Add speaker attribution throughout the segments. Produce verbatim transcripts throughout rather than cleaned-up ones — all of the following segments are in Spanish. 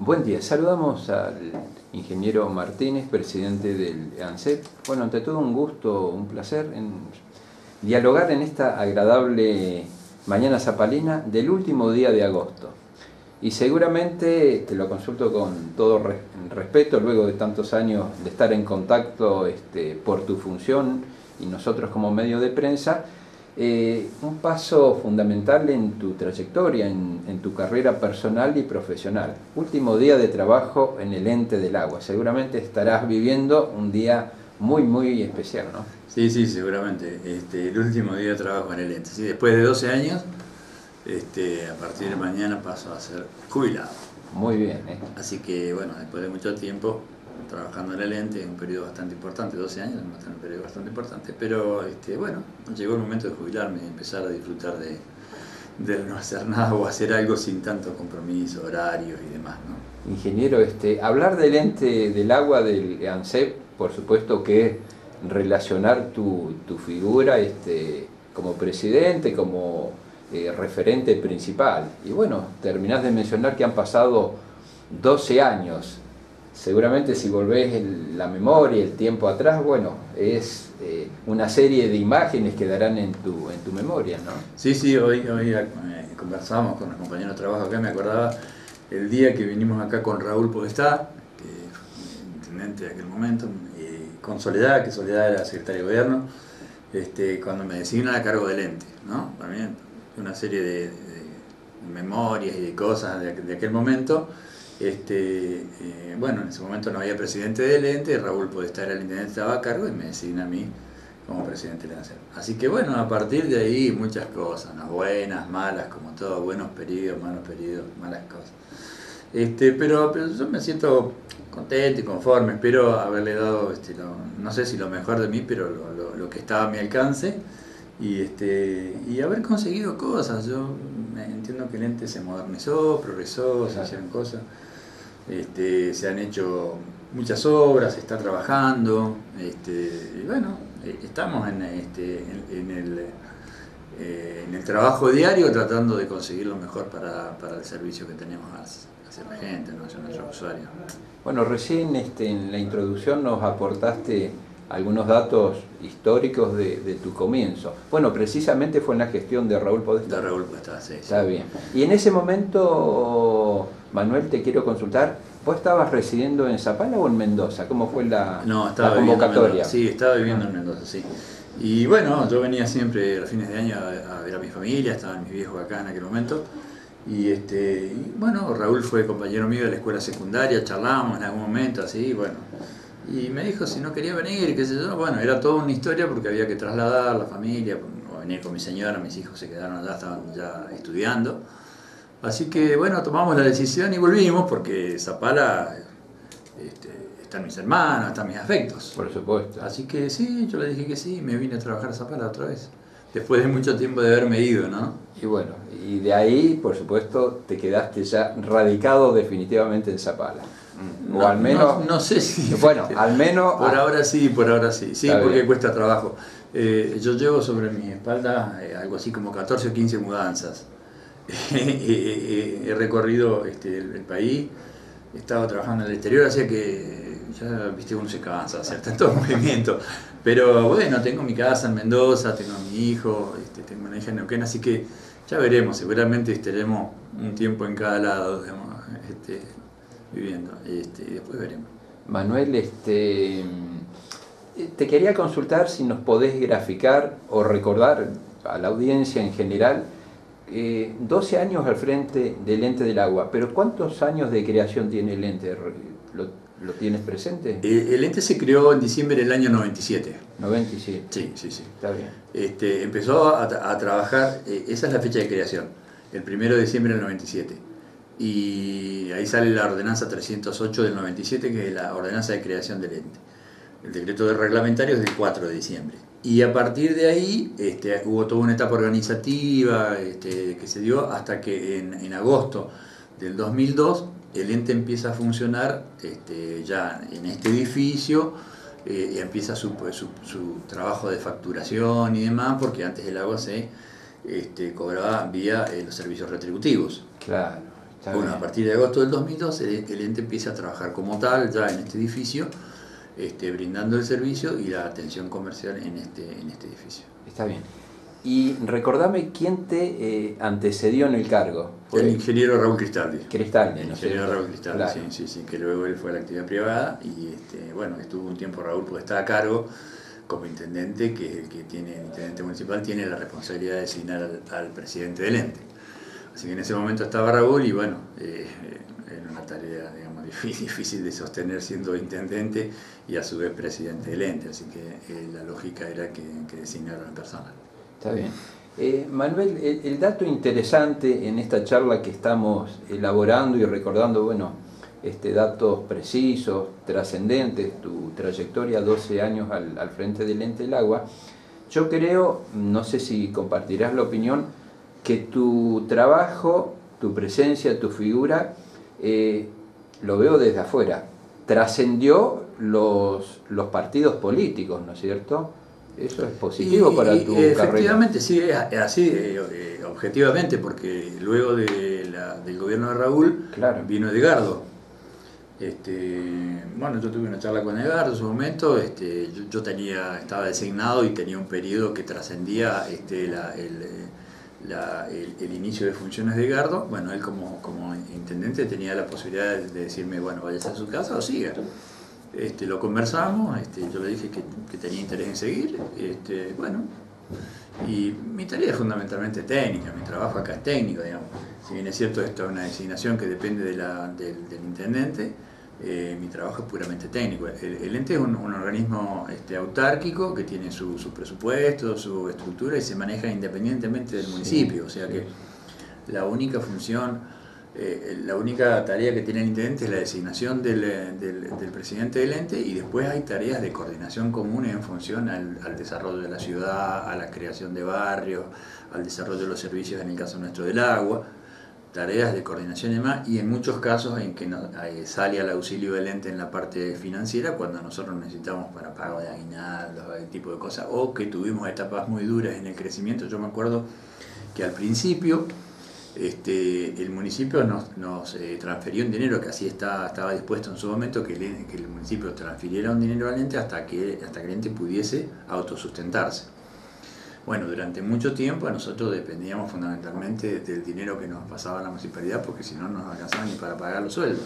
Speaker 1: Buen día, saludamos al ingeniero Martínez, presidente del ANSEP. Bueno, ante todo un gusto, un placer en dialogar en esta agradable mañana zapalina del último día de agosto. Y seguramente, te lo consulto con todo respeto, luego de tantos años de estar en contacto este, por tu función y nosotros como medio de prensa, Eh, un paso fundamental en tu trayectoria, en, en tu carrera personal y profesional. Último día de trabajo en el ente del agua. Seguramente estarás viviendo un día muy, muy especial, ¿no?
Speaker 2: Sí, sí, seguramente. Este, el último día de trabajo en el ente. Sí, después de doce años, este, a partir de mañana paso a ser jubilado.
Speaker 1: Muy bien, ¿eh?
Speaker 2: Así que, bueno, después de mucho tiempo trabajando en el ente, en un periodo bastante importante, doce años, un periodo bastante importante, pero este, bueno, llegó el momento de jubilarme y empezar a disfrutar de, de no hacer nada o hacer algo sin tanto compromiso, horarios y demás, ¿no?
Speaker 1: Ingeniero, este, hablar del ente del agua del ANSEP, por supuesto que relacionar tu, tu figura este, como presidente, como eh, referente principal. Y bueno, terminás de mencionar que han pasado doce años. Seguramente si volvés el, la memoria, el tiempo atrás, bueno, es eh, una serie de imágenes que quedarán en tu, en tu memoria, ¿no?
Speaker 2: Sí, sí, hoy, hoy eh, conversamos con los compañeros de trabajo acá, me acordaba el día que vinimos acá con Raúl Podestá, que fue intendente de aquel momento, y con Soledad, que Soledad era secretaria de gobierno, este, cuando me designan a cargo del ente, ¿no? También una serie de, de memorias y de cosas de, de aquel momento. Este, eh, bueno, en ese momento no había presidente del ente, Raúl Podestá era el intendente, estaba a cargo y me designa a mí como presidente del ANSEP. Así que bueno, a partir de ahí muchas cosas, ¿no? Buenas, malas, como todo, buenos periodos, malos periodos, malas cosas. Este, pero, pero yo me siento contento y conforme, espero haberle dado, este, lo, no sé si lo mejor de mí, pero lo, lo, lo que estaba a mi alcance y, este, y haber conseguido cosas. Yo entiendo que el ente se modernizó, progresó, se hicieron cosas. Este, se han hecho muchas obras, se está trabajando, este, y bueno, estamos en, este, en, en, el, eh, en el trabajo diario tratando de conseguir lo mejor para, para el servicio que tenemos hacia, hacia la gente, ¿no? Hacia nuestros usuarios.
Speaker 1: Bueno, recién este, en la introducción nos aportaste algunos datos históricos de, de tu comienzo. Bueno, precisamente fue en la gestión de Raúl Podestá.
Speaker 2: De Raúl Podestá, sí.
Speaker 1: Está bien. Y en ese momento, Manuel, te quiero consultar, ¿vos estabas residiendo en Zapala o en Mendoza? ¿Cómo fue la,
Speaker 2: no, estaba
Speaker 1: la convocatoria?
Speaker 2: En sí, estaba viviendo en Mendoza, sí. Y bueno, yo venía siempre a fines de año a, a ver a mi familia, estaban mis viejos acá en aquel momento. Y, este, y bueno, Raúl fue compañero mío de la escuela secundaria, charlábamos en algún momento, así, bueno. Y me dijo si no quería venir, qué sé yo. Bueno, era toda una historia porque había que trasladar la familia, o venir con mi señora, mis hijos se quedaron allá, estaban ya estudiando. Así que bueno, tomamos la decisión y volvimos porque Zapala este, están mis hermanos, están mis afectos.
Speaker 1: Por supuesto.
Speaker 2: Así que sí, yo le dije que sí, me vine a trabajar a Zapala otra vez. Después de mucho tiempo de haberme ido, ¿no?
Speaker 1: Y bueno, y de ahí, por supuesto, te quedaste ya radicado definitivamente en Zapala. O
Speaker 2: no,
Speaker 1: al menos...
Speaker 2: No, no sé si...
Speaker 1: Bueno, al menos...
Speaker 2: Por
Speaker 1: ah,
Speaker 2: ahora sí, por ahora sí. Sí, porque
Speaker 1: bien.
Speaker 2: Cuesta trabajo. Eh, yo llevo sobre mi espalda eh, algo así como catorce o quince mudanzas. He recorrido este, el, el país, he estado trabajando en el exterior, así que ya, viste, uno se cansa de hacer tanto movimiento. Pero bueno, tengo mi casa en Mendoza, tengo a mi hijo, este, tengo una hija en Neuquén, así que ya veremos, seguramente estaremos un tiempo en cada lado, digamos, este, viviendo, este, y después veremos.
Speaker 1: Manuel, este, te quería consultar si nos podés graficar o recordar a la audiencia en general eh, doce años al frente del ente del agua, pero ¿cuántos años de creación tiene el ente? ¿Lo, lo tienes presente?
Speaker 2: El, el ente se creó en diciembre del año noventa y siete.
Speaker 1: noventa y siete.
Speaker 2: Sí, sí, sí.
Speaker 1: Está bien.
Speaker 2: Este, empezó a, a trabajar, eh, esa es la fecha de creación, el primero de diciembre del noventa y siete. Y ahí sale la ordenanza trescientos ocho del noventa y siete, que es la ordenanza de creación del ente. El decreto de reglamentario es del cuatro de diciembre. Y a partir de ahí este, hubo toda una etapa organizativa este, que se dio hasta que en, en agosto del dos mil dos el ente empieza a funcionar este, ya en este edificio, eh, y empieza su, su, su trabajo de facturación y demás, porque antes el agua se este, cobraba vía eh, los servicios retributivos.
Speaker 1: Claro. Está
Speaker 2: bueno,
Speaker 1: bien.
Speaker 2: a partir de agosto del dos mil doce el, el ente empieza a trabajar como tal ya en este edificio, este, brindando el servicio y la atención comercial en este, en este edificio.
Speaker 1: Está bien. Y recordame quién te eh, antecedió en el cargo. ¿Fue
Speaker 2: El ingeniero Raúl Cristaldi.
Speaker 1: Cristaldi,
Speaker 2: El
Speaker 1: ¿no es
Speaker 2: ingeniero
Speaker 1: cierto?
Speaker 2: Raúl Cristaldi,
Speaker 1: Claro.
Speaker 2: sí, sí, sí, que luego él fue a la actividad privada y este, bueno, estuvo un tiempo Raúl porque está a cargo como intendente, que es el que tiene, el intendente municipal tiene la responsabilidad de designar al, al presidente del ente. Así que en ese momento estaba Raúl y bueno, eh, era una tarea, digamos, difícil, difícil de sostener siendo intendente y a su vez presidente del ente, así que eh, la lógica era que, que designara a la persona.
Speaker 1: Está bien. Eh, Manuel, el, el dato interesante en esta charla que estamos elaborando y recordando, bueno, este, datos precisos, trascendentes, tu trayectoria, doce años al, al frente del ente del agua, yo creo, no sé si compartirás la opinión, que tu trabajo, tu presencia, tu figura, eh, lo veo desde afuera, trascendió los, los partidos políticos, ¿no es cierto? Eso es positivo
Speaker 2: y,
Speaker 1: para
Speaker 2: y,
Speaker 1: tu
Speaker 2: efectivamente,
Speaker 1: carrera.
Speaker 2: sí, es así, eh, eh, objetivamente, porque luego de la, del gobierno de Raúl
Speaker 1: Claro.
Speaker 2: vino Edgardo. Este, bueno, yo tuve una charla con Edgardo en su momento, este, yo, yo tenía, estaba designado y tenía un periodo que trascendía este, la, el, la, el, el inicio de funciones de Edgardo. Bueno, él como, como intendente tenía la posibilidad de, de decirme, bueno, váyase a su casa o siga. Este, lo conversamos, este, yo le dije que, que tenía interés en seguir, este, bueno, y mi tarea es fundamentalmente técnica, mi trabajo acá es técnico, digamos. Si bien es cierto, esto es una designación que depende de la, del, del intendente, eh, mi trabajo es puramente técnico. El, el ente es un, un organismo este, autárquico que tiene su, su presupuesto, su estructura y se maneja independientemente del municipio, o sea que la única función... Eh, la única tarea que tiene el intendente es la designación del, del, del presidente del ente y después hay tareas de coordinación comunes en función al, al desarrollo de la ciudad, a la creación de barrios, al desarrollo de los servicios, en el caso nuestro del agua, tareas de coordinación y demás, y en muchos casos en que no, eh, sale al auxilio del ente en la parte financiera cuando nosotros necesitamos para pago de aguinaldos, ese tipo de cosas, o que tuvimos etapas muy duras en el crecimiento. Yo me acuerdo que al principio Este, el municipio nos, nos eh, transferió un dinero que así está, estaba dispuesto en su momento, que el, que el municipio transfiriera un dinero al ente hasta que, hasta que el ente pudiese autosustentarse. Bueno, durante mucho tiempo nosotros dependíamos fundamentalmente del dinero que nos pasaba la municipalidad porque si no nos alcanzaba ni para pagar los sueldos.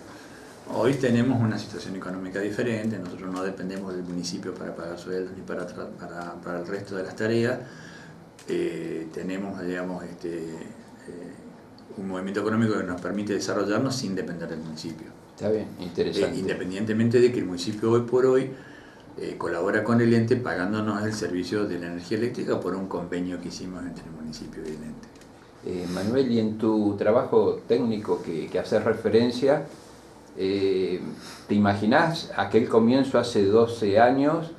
Speaker 2: Hoy tenemos una situación económica diferente, nosotros no dependemos del municipio para pagar sueldos ni para, para, para el resto de las tareas. Eh, tenemos, digamos, este, Eh, un movimiento económico que nos permite desarrollarnos sin depender del municipio.
Speaker 1: Está bien, interesante.
Speaker 2: Eh, independientemente de que el municipio hoy por hoy eh, colabora con el ente pagándonos el servicio de la energía eléctrica por un convenio que hicimos entre el municipio y el ente.
Speaker 1: Eh, Manuel, y en tu trabajo técnico que, que haces referencia, eh, ¿te imaginás aquel comienzo hace doce años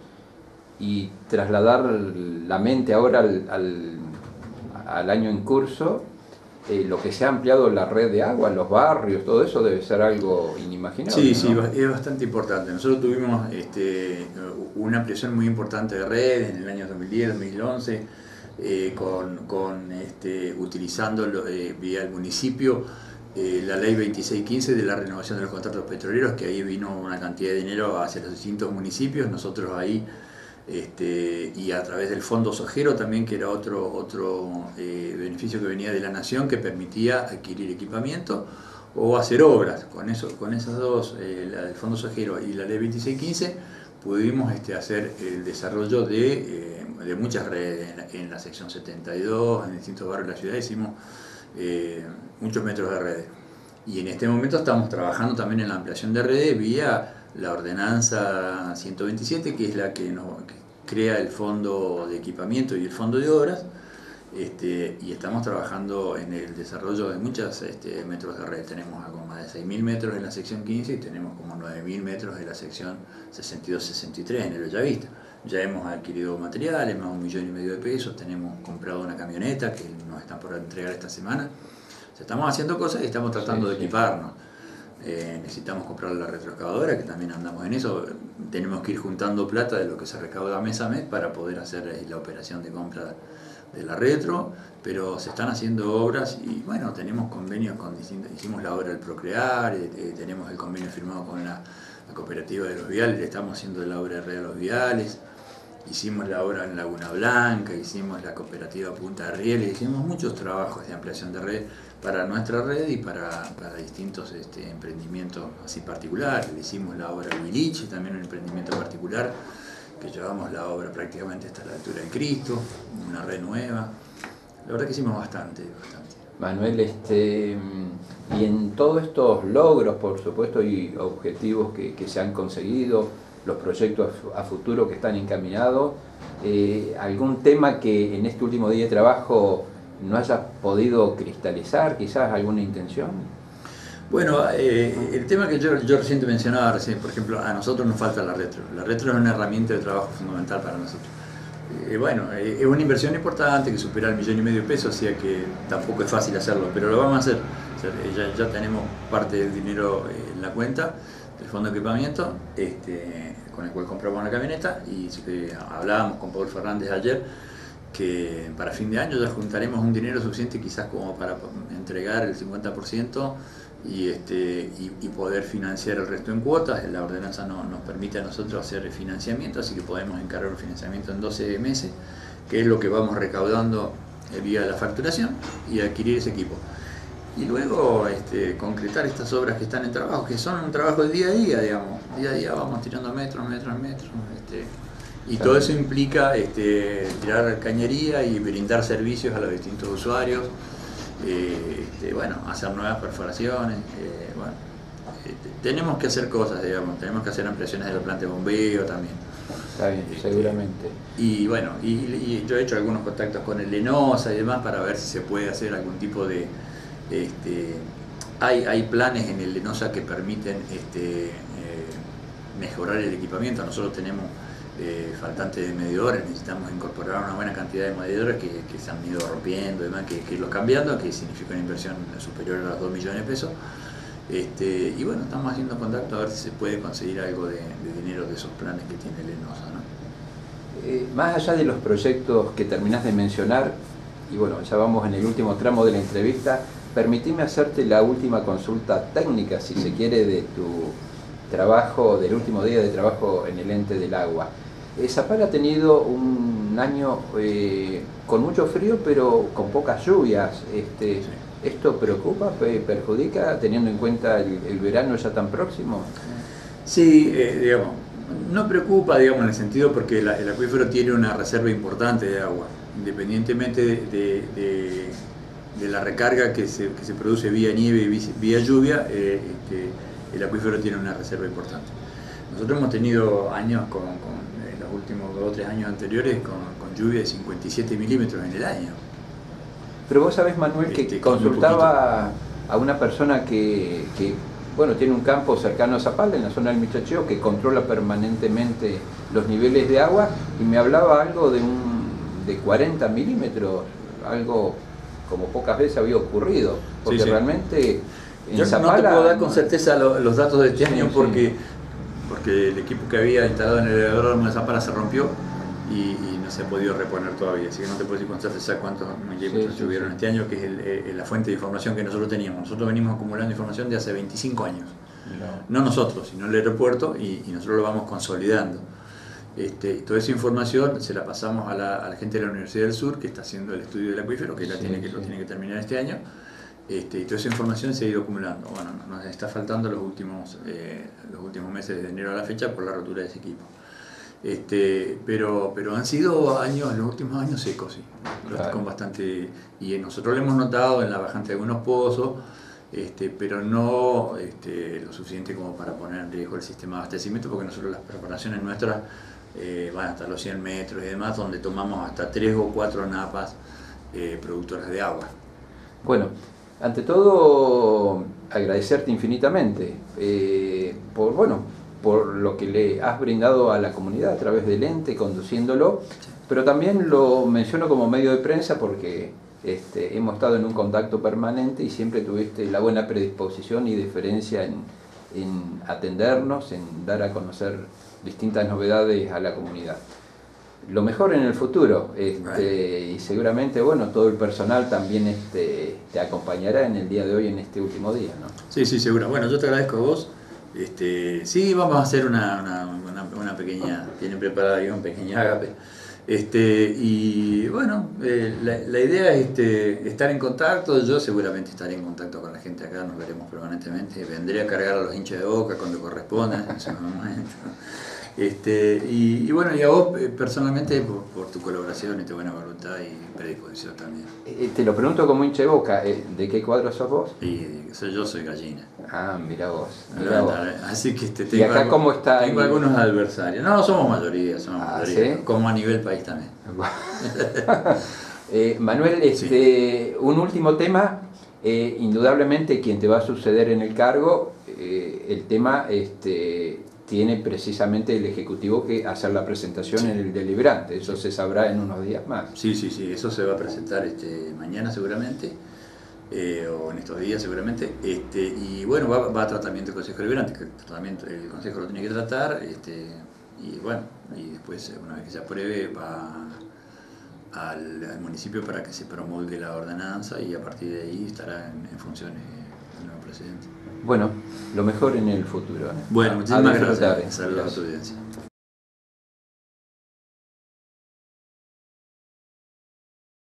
Speaker 1: y trasladar la mente ahora al, al, al año en curso? Eh, lo que se ha ampliado la red de agua, los barrios, todo eso debe ser algo inimaginable.
Speaker 2: Sí,
Speaker 1: ¿no?
Speaker 2: sí, es bastante importante. Nosotros tuvimos este, una ampliación muy importante de redes en el año dos mil diez, dos mil once, eh, con, con, este, utilizando eh, vía el municipio eh, la ley veintiséis quince de la renovación de los contratos petroleros, que ahí vino una cantidad de dinero hacia los distintos municipios. Nosotros ahí Este, y a través del Fondo Sojero también, que era otro, otro eh, beneficio que venía de la Nación, que permitía adquirir equipamiento o hacer obras. Con, eso, con esas dos, eh, la del Fondo Sojero y la ley veintiséis quince, pudimos este, hacer el desarrollo de, eh, de muchas redes. En la, en la sección setenta y dos, en distintos barrios de la ciudad, hicimos eh, muchos metros de redes. Y en este momento estamos trabajando también en la ampliación de redes vía la ordenanza ciento veintisiete, que es la que, nos, que crea el fondo de equipamiento y el fondo de obras, este, y estamos trabajando en el desarrollo de muchos este, metros de red. Tenemos algo más de seis mil metros en la sección quince y tenemos como nueve mil metros en la sección sesenta y dos sesenta y tres en el Bellavista. Ya hemos adquirido materiales, más de un millón y medio de pesos, tenemos comprado una camioneta que nos están por entregar esta semana. O sea, estamos haciendo cosas y estamos tratando sí, de equiparnos. Sí. Eh, necesitamos comprar la retroexcavadora, que también andamos en eso. Tenemos que ir juntando plata de lo que se recauda mes a mes para poder hacer la operación de compra de la retro, pero se están haciendo obras y bueno, tenemos convenios con distintas, hicimos la obra del Procrear, eh, tenemos el convenio firmado con la, la cooperativa de los viales, estamos haciendo la obra de red de los viales, hicimos la obra en Laguna Blanca, hicimos la cooperativa Punta de Rieles, hicimos muchos trabajos de ampliación de red para nuestra red y para, para distintos este, emprendimientos así particulares. Hicimos la obra Huiliche, también un emprendimiento particular, que llevamos la obra prácticamente hasta la altura del Cristo, una red nueva. La verdad que hicimos bastante, bastante.
Speaker 1: Manuel, este, y en todos estos logros, por supuesto, y objetivos que, que se han conseguido, los proyectos a futuro que están encaminados, eh, ¿algún tema que en este último día de trabajo no hayas podido cristalizar, quizás alguna intención?
Speaker 2: Bueno, eh, el tema que yo, yo recién te mencionaba, recién, por ejemplo, a nosotros nos falta la retro. La retro es una herramienta de trabajo fundamental para nosotros. Eh, bueno, eh, es una inversión importante que supera el millón y medio de pesos, así que tampoco es fácil hacerlo, pero lo vamos a hacer. O sea, ya, ya tenemos parte del dinero en la cuenta del fondo de equipamiento, este, con el cual compramos una camioneta, y eh, hablábamos con Paul Fernández ayer que para fin de año ya juntaremos un dinero suficiente quizás como para entregar el cincuenta por ciento y, este, y, y poder financiar el resto en cuotas. La ordenanza no, nos permite a nosotros hacer el financiamiento, así que podemos encargar un financiamiento en doce meses, que es lo que vamos recaudando vía la facturación, y adquirir ese equipo. Y luego este, concretar estas obras que están en trabajo, que son un trabajo de día a día, digamos. Día a día vamos tirando metros, metros, metros. Este, y todo eso implica este, tirar cañería y brindar servicios a los distintos usuarios. Eh, este, bueno, hacer nuevas perforaciones. Eh, bueno, este, tenemos que hacer cosas, digamos. Tenemos que hacer ampliaciones de la planta de bombeo también.
Speaker 1: Está bien,
Speaker 2: este,
Speaker 1: seguramente.
Speaker 2: Y bueno, y, y yo he hecho algunos contactos con el ENOSA y demás para ver si se puede hacer algún tipo de... Este, hay, hay planes en el ENOSA que permiten este, eh, mejorar el equipamiento. Nosotros tenemos eh, faltante de medidores, necesitamos incorporar una buena cantidad de medidores que, que se han ido rompiendo y demás, que, que irlos cambiando, que significa una inversión superior a los dos millones de pesos. Este, y bueno, estamos haciendo contacto a ver si se puede conseguir algo de, de dinero de esos planes que tiene el ENOSA, ¿no?
Speaker 1: Eh, más allá de los proyectos que terminás de mencionar, y bueno, ya vamos en el último tramo de la entrevista, permitime hacerte la última consulta técnica, si se quiere, de tu trabajo, del último día de trabajo en el ente del agua. Eh, Zapal ha tenido un año eh, con mucho frío, pero con pocas lluvias. Este,
Speaker 2: Sí.
Speaker 1: ¿Esto preocupa, perjudica, teniendo en cuenta el, el verano ya tan próximo?
Speaker 2: Sí, eh, digamos, no preocupa, digamos, en el sentido porque la, el acuífero tiene una reserva importante de agua, independientemente de, de, de, de la recarga que se, que se produce vía nieve y vía lluvia, eh, este, el acuífero tiene una reserva importante. Nosotros hemos tenido años, con, con en los últimos dos o tres años anteriores, con, con lluvia de cincuenta y siete milímetros en el año.
Speaker 1: Pero vos sabés, Manuel, que
Speaker 2: Este,
Speaker 1: consultaba a una persona que, que bueno, tiene un campo cercano a Zapal, en la zona del Michacheo, que controla permanentemente los niveles de agua, y me hablaba algo de un de cuarenta milímetros, algo como pocas veces había ocurrido, porque
Speaker 2: Sí, sí.
Speaker 1: realmente en
Speaker 2: Yo
Speaker 1: Zapala,
Speaker 2: no te puedo dar con certeza lo, los datos de este
Speaker 1: Sí,
Speaker 2: año
Speaker 1: sí.
Speaker 2: porque, porque el equipo que había instalado en el aeródromo de Zapala se rompió y, y no se ha podido reponer todavía, así que no te puedo decir con certeza cuántos milímetros
Speaker 1: Sí, sí,
Speaker 2: tuvieron
Speaker 1: sí.
Speaker 2: este año, que es el, eh, la fuente de información que nosotros teníamos. Nosotros venimos acumulando información de hace veinticinco años,
Speaker 1: no.
Speaker 2: no nosotros, sino el aeropuerto, y, y nosotros lo vamos consolidando. Este, toda esa información se la pasamos a la, a la gente de la Universidad del Sur, que está haciendo el estudio del acuífero, que, la
Speaker 1: Sí,
Speaker 2: tiene, que
Speaker 1: sí.
Speaker 2: lo tiene que terminar este año. Este, y toda esa información se ha ido acumulando. Bueno, nos está faltando los últimos, eh, los últimos meses de enero a la fecha por la rotura de ese equipo. Este, pero, pero han sido años, los últimos años secos, sí,
Speaker 1: Claro.
Speaker 2: con bastante, y nosotros lo hemos notado en la bajante de algunos pozos, este, pero no este, lo suficiente como para poner en riesgo el sistema de abastecimiento, porque nosotros las preparaciones nuestras eh, van hasta los cien metros y demás, donde tomamos hasta tres o cuatro napas eh, productoras de agua.
Speaker 1: Bueno, ante todo agradecerte infinitamente eh, por, bueno, por lo que le has brindado a la comunidad a través del ente, conduciéndolo, pero también lo menciono como medio de prensa porque este, hemos estado en un contacto permanente y siempre tuviste la buena predisposición y deferencia en, en atendernos, en dar a conocer distintas novedades a la comunidad. lo mejor en el futuro, este,
Speaker 2: Bueno.
Speaker 1: y seguramente, bueno, todo el personal también este, te acompañará en el día de hoy, en este último día, ¿no?
Speaker 2: Sí, sí, seguro. Bueno, yo te agradezco a vos. Este, sí, vamos a hacer una, una, una, una pequeña, tienen preparada ahí un pequeño ágape. Este, y bueno, eh, la, la idea es este, estar en contacto. Yo seguramente estaré en contacto con la gente acá, nos veremos permanentemente. Vendré a cargar a los hinchas de Boca cuando corresponda en su momento. Este, y, y bueno, y a vos eh, personalmente por, por tu colaboración y tu buena voluntad y predisposición también.
Speaker 1: Eh, te lo pregunto como hincha de Boca, eh, ¿de qué cuadro sos vos?
Speaker 2: Y soy, yo soy gallina.
Speaker 1: Ah, mira vos, mirá vos.
Speaker 2: Así que este,
Speaker 1: ¿Y
Speaker 2: tengo,
Speaker 1: acá
Speaker 2: algo,
Speaker 1: cómo está?
Speaker 2: tengo
Speaker 1: el...
Speaker 2: algunos adversarios. No, somos mayoría, somos
Speaker 1: Ah,
Speaker 2: mayoría,
Speaker 1: ¿sí?
Speaker 2: como a nivel país también.
Speaker 1: eh, Manuel, este, sí. Un último tema, eh, indudablemente quien te va a suceder en el cargo, eh, el tema este, tiene precisamente el Ejecutivo que hacer la presentación sí. en el deliberante, eso se sabrá en unos días más.
Speaker 2: Sí, sí, sí, eso se va a presentar este, mañana seguramente. Eh, o en estos días seguramente, este, y bueno, va, va a tratamiento del Consejo Deliberante, que el, tratamiento, el Consejo lo tiene que tratar, este, y bueno, y después una vez que se apruebe va al, al municipio para que se promulgue la ordenanza y a partir de ahí estará en, en funciones el nuevo presidente.
Speaker 1: Bueno, lo mejor en el futuro. ¿eh?
Speaker 2: Bueno, muchísimas gracias. Saludos a tu audiencia.